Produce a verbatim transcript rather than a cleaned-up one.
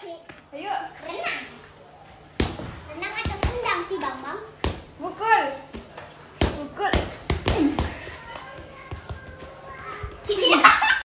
sih? Ayo. Renang. Renang atau tendang sih, Bang Bang?